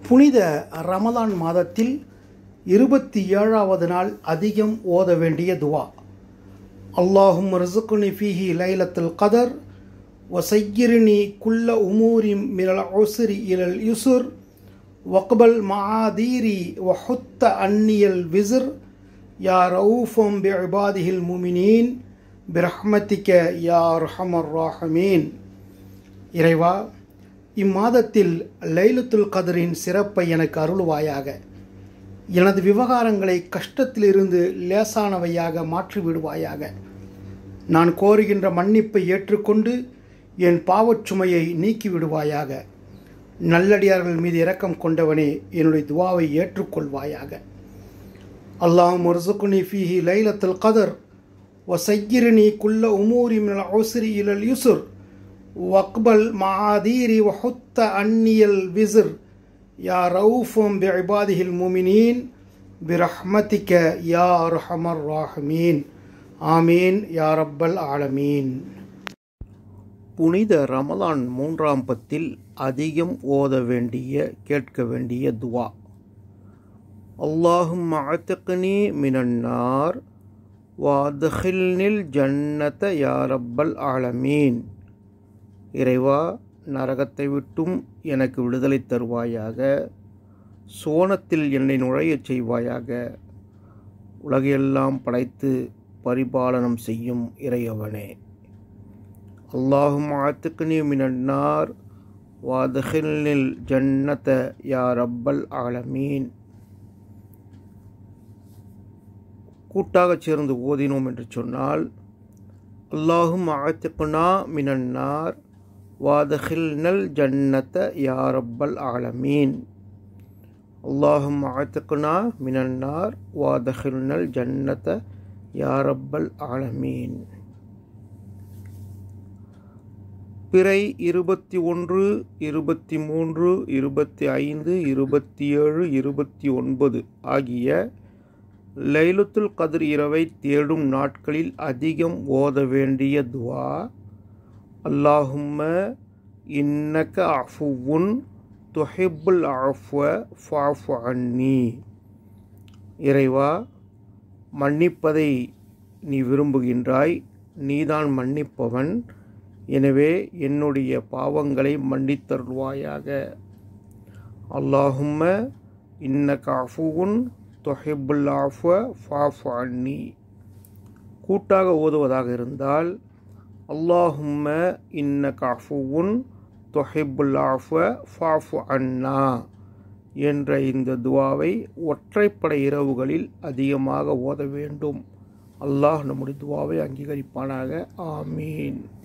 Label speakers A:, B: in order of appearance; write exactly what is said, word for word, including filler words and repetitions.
A: புனித ரமலான் மாதத்தில் இருபத்தி ஏழாவது நாள் அதிகம் ஓத வேண்டிய துவா. அல்லாஹும் ரிசுக்னி ஃபீஹி லைலத்துல் கதர் வசையிரினி குல்ல உமூரி மினல் உஸ்ரி இலல் யுசுர் வக்பல் மஆதீரி வஹுத்த அன்னியல் விஸ்ர் யா ரவுஃபும் பிஇபாதிஹில் முமினீன் பிரஹ்மதிக யா அர்ஹமர் ராஹிமீன். இறைவா, இம்மாதத்தில் லைலத்துல் கதரின் சிறப்பை எனக்கு அருள்வாயாக. எனது விவகாரங்களை கஷ்டத்திலிருந்து லேசானவையாக மாற்றிவிடுவாயாக. நான் கோருகின்ற மன்னிப்பை ஏற்றுக்கொண்டு என் பாவச்சுமையை நீக்கிவிடுவாயாக. நல்லடியார்கள் மீது இரக்கம் கொண்டவனே, என்னுடைய துவாவை ஏற்றுக்கொள்வாயாக. அல்லாஹும் ர்சுக்னி ஃபீஹி லைலத்துல் கதர் வசையிரினி குல்ல உமூரி மினல் உஸ்ரி இலல் யுசுர் வக்பல் மஆதீரி வஹுத்த அன்னியல் விஸ்ர் யா ரவுஃபும் பிஇபாதிஹில் முமினீன் பிரஹ்மதிக யா அர்ஹமர் ராஹிமீன். ஆமீன் யா ரப்பல் ஆலமீன். புனித ரமலான் மூன்றாம் பத்தில் அதிகம் ஓத வேண்டிய கேட்க வேண்டிய துவா. அல்லாஹும்ம அத்கினி மினன் நார் வஅத்கில்னில் ஜன்னத யா ரப்பல் ஆலமீன். இறைவா, நரகத்தை விட்டும் எனக்கு விடுதலை தருவாயாக. சோனத்தில் என்னை நுழையச் செய்வாயாக. உலகையெல்லாம் படைத்து பரிபாலனம் செய்யும் இறையவனே. அல்லாஹும்ம அத்கினி மினன் நார் வஅத்கில்னில் ஜன்னத யா ரப்பல் ஆலமீன். கூட்டாக சேர்ந்து ஓதினோம் என்று சொன்னால், அல்லாஹும்ம அத்கினா மினன் நார் வஅத்கில்னல் ஜன்னத யா ரப்பல் ஆலமீன். அல்லாஹும்ம அத்கினா மினன் நார் வஅத்கில்னல் ஜன்னத யா ரப்பல் ஆலமீன். பிறை இருபத்தி ஒன்று, இருபத்தி மூன்று, இருபத்தி ஐந்து, இருபத்தி ஏழு, இருபத்தி ஒன்பது ஆகிய லைலத்துல் கத்ர் இரவை தேடும் நாட்களில் அதிகம் ஓத வேண்டிய துவா. அல்லாஹும்ம இன்னக அஃபுவுன் துஹிப்புல் அஃப்வ ஃபஅஃபு அன்னி. இறைவா, மன்னிப்பதை நீ விரும்புகின்றாய், நீதான் மன்னிப்பவன். எனவே என்னுடைய பாவங்களை மன்னித்தருள்வாயாக. அல்லாஹும்ம இன்னக அஃபுவுன் துஹிப்புல் அஃப்வ ஃபஅஃபு அன்னி. கூட்டாக ஓதுவதாக இருந்தால், அல்லாஹும்ம இன்னக அஃபுவுன் துஹிப்புல் அஃப்வ ஃபஅஃபு அன்னா என்ற இந்த துவாவை ஒற்றைப்படை இரவுகளில் அதிகமாக ஓத வேண்டும். அல்லாஹ் நம்முடைய துவாவை அங்கீகரிப்பானாக. ஆமீன்.